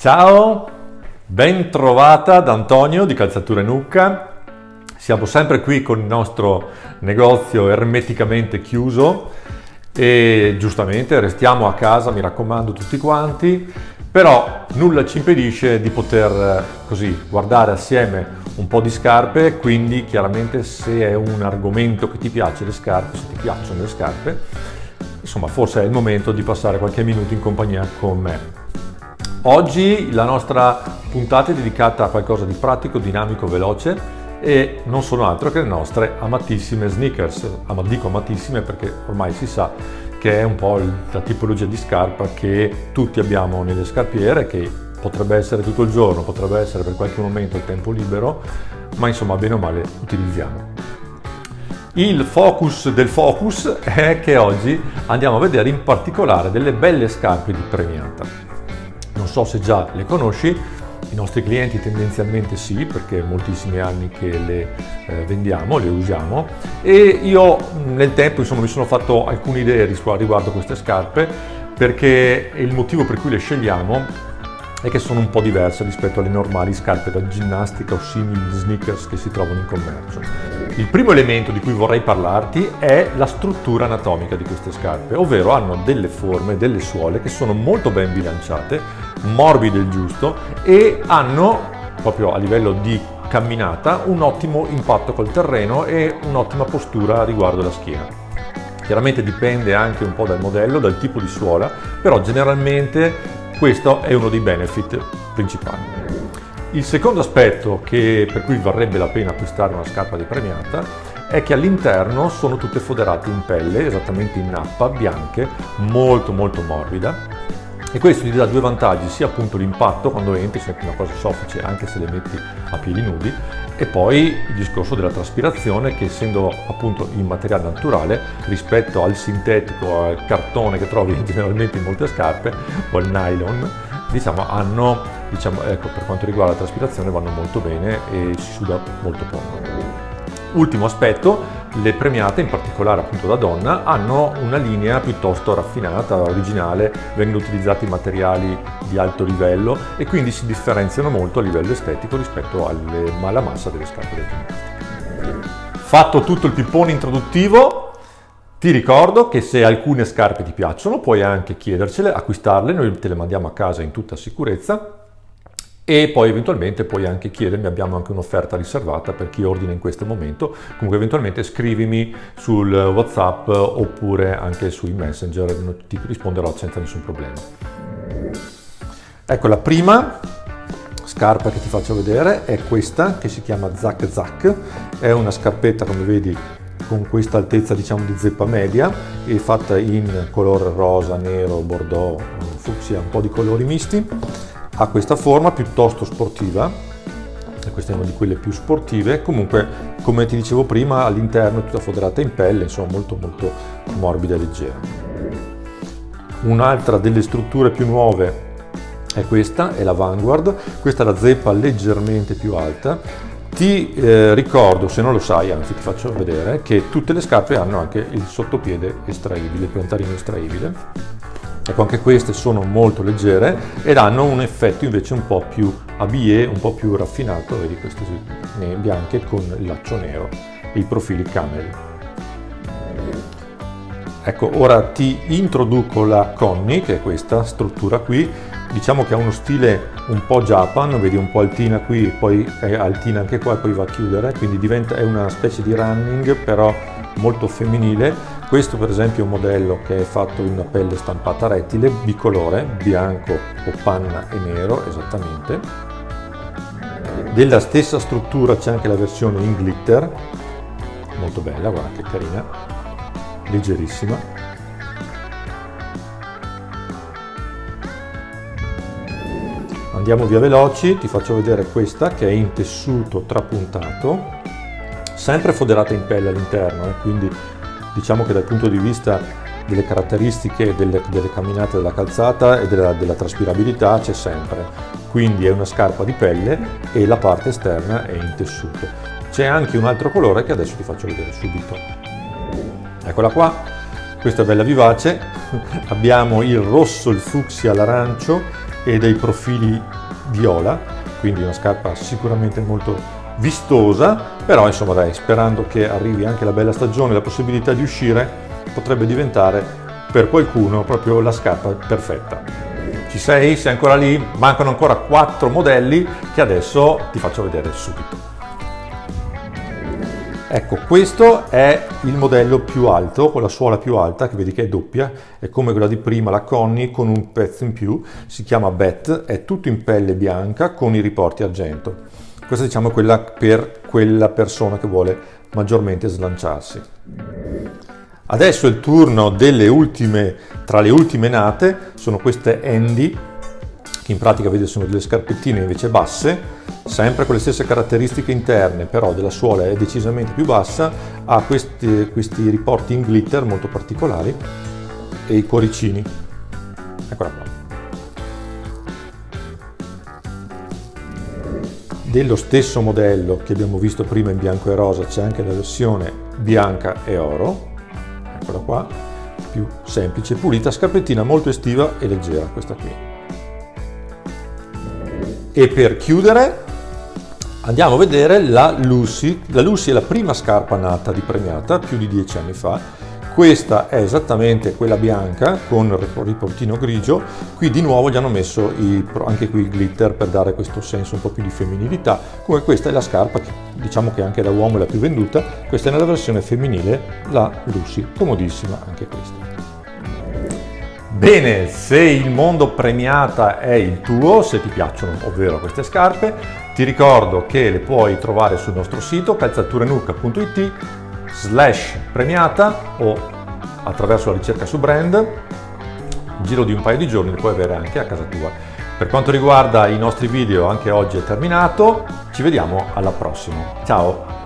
Ciao, ben trovata da Antonio di Calzature Nucca. Siamo sempre qui con il nostro negozio ermeticamente chiuso e giustamente restiamo a casa, mi raccomando tutti quanti, però nulla ci impedisce di poter così guardare assieme un po' di scarpe, quindi chiaramente se è un argomento che ti piace le scarpe, se ti piacciono le scarpe, insomma forse è il momento di passare qualche minuto in compagnia con me. Oggi la nostra puntata è dedicata a qualcosa di pratico, dinamico, veloce e non sono altro che le nostre amatissime sneakers. Dico amatissime perché ormai si sa che è un po' la tipologia di scarpa che tutti abbiamo nelle scarpiere, che potrebbe essere tutto il giorno, potrebbe essere per qualche momento il tempo libero, ma insomma bene o male utilizziamo. Il focus del focus è che oggi andiamo a vedere in particolare delle belle scarpe di Premiata. Non so se già le conosci, i nostri clienti tendenzialmente sì, perché è moltissimi anni che le vendiamo, le usiamo, e io nel tempo insomma mi sono fatto alcune idee riguardo queste scarpe, perché il motivo per cui le scegliamo è che sono un po' diverse rispetto alle normali scarpe da ginnastica o simili sneakers che si trovano in commercio. Il primo elemento di cui vorrei parlarti è la struttura anatomica di queste scarpe, ovvero hanno delle forme, delle suole che sono molto ben bilanciate, morbide il giusto e hanno, proprio a livello di camminata, un ottimo impatto col terreno e un'ottima postura riguardo la schiena. Chiaramente dipende anche un po' dal modello, dal tipo di suola, però generalmente questo è uno dei benefit principali. Il secondo aspetto per cui varrebbe la pena acquistare una scarpa di Premiata è che all'interno sono tutte foderate in pelle, esattamente in nappa, bianche, molto morbida, e questo ti dà due vantaggi, sia appunto l'impatto quando entri, sempre una cosa soffice anche se le metti a piedi nudi, e poi il discorso della traspirazione che, essendo appunto in materiale naturale rispetto al sintetico, al cartone che trovi generalmente in molte scarpe o al nylon, ecco, per quanto riguarda la traspirazione vanno molto bene e si suda molto poco. Ultimo aspetto, le Premiate, in particolare appunto da donna, hanno una linea piuttosto raffinata, originale, vengono utilizzati materiali di alto livello e quindi si differenziano molto a livello estetico rispetto alla massa delle scarpe da ginnastica. Fatto tutto il pippone introduttivo, ti ricordo che se alcune scarpe ti piacciono puoi anche chiedercele, acquistarle, noi te le mandiamo a casa in tutta sicurezza. E poi eventualmente puoi anche chiedermi, abbiamo anche un'offerta riservata per chi ordina in questo momento. Comunque eventualmente scrivimi sul WhatsApp oppure anche sui Messenger, ti risponderò senza nessun problema. Ecco, la prima scarpa che ti faccio vedere è questa, che si chiama Zac Zac. È una scarpetta, come vedi, con questa altezza diciamo di zeppa media e fatta in color rosa, nero, bordeaux, fucsia, un po' di colori misti. Ha questa forma piuttosto sportiva, e questa è una di quelle più sportive. Comunque, come ti dicevo prima, all'interno è tutta foderata in pelle, insomma molto morbida e leggera. Un'altra delle strutture più nuove è questa, è la Vanguard. Questa è la zeppa leggermente più alta. Ti ricordo, se non lo sai, anzi ti faccio vedere, che tutte le scarpe hanno anche il sottopiede estraibile, il piantarino estraibile. Ecco, anche queste sono molto leggere ed hanno un effetto invece un po' più habillé, un po' più raffinato, vedi queste bianche con il laccio nero e i profili camel. Ecco, ora ti introduco la Connie, che è questa struttura qui, diciamo che ha uno stile un po' Japan, vedi un po' altina qui, poi è altina anche qua e poi va a chiudere, quindi è una specie di running però molto femminile. Questo per esempio è un modello che è fatto in una pelle stampata rettile, bicolore, bianco o panna e nero esattamente. Della stessa struttura c'è anche la versione in glitter, molto bella, guarda che carina, leggerissima. Andiamo via veloci, ti faccio vedere questa che è in tessuto trapuntato, sempre foderata in pelle all'interno, quindi diciamo che dal punto di vista delle caratteristiche delle camminate della calzata e della traspirabilità c'è sempre, quindi è una scarpa di pelle e la parte esterna è in tessuto. C'è anche un altro colore che adesso ti faccio vedere subito. Eccola qua, questa è bella vivace, abbiamo il rosso, il fucsia, l'arancio e dei profili viola, quindi una scarpa sicuramente molto vistosa, però insomma dai, sperando che arrivi anche la bella stagione, la possibilità di uscire, potrebbe diventare per qualcuno proprio la scarpa perfetta. Ci sei? Sei ancora lì? Mancano ancora 4 modelli che adesso ti faccio vedere subito. Ecco, questo è il modello più alto, con la suola più alta, che vedi che è doppia, è come quella di prima, la Connie, con un pezzo in più, si chiama Bet, è tutto in pelle bianca con i riporti argento. Questa diciamo è quella per quella persona che vuole maggiormente slanciarsi. Adesso è il turno delle ultime, tra le ultime nate, sono queste Andy, che in pratica vedi sono delle scarpettine invece basse, sempre con le stesse caratteristiche interne, però della suola è decisamente più bassa, ha questi riporti in glitter molto particolari e i cuoricini. Eccola qua. Dello stesso modello che abbiamo visto prima in bianco e rosa c'è anche la versione bianca e oro, eccola qua, più semplice, pulita, scarpettina molto estiva e leggera questa qui. E per chiudere andiamo a vedere la Lucy. La Lucy è la prima scarpa nata di Premiata più di 10 anni fa. Questa è esattamente quella bianca con riportino grigio. Qui di nuovo gli hanno messo anche qui il glitter per dare questo senso un po' più di femminilità. Come questa è la scarpa che diciamo che anche da uomo è la più venduta. Questa è nella versione femminile, la Lucy, comodissima anche questa. Bene, se il mondo Premiata è il tuo, se ti piacciono ovvero queste scarpe, ti ricordo che le puoi trovare sul nostro sito calzaturenucca.it/premiata o attraverso la ricerca su brand. In giro di un paio di giorni le puoi avere anche a casa tua. Per quanto riguarda i nostri video, anche oggi è terminato. Ci vediamo alla prossima. Ciao!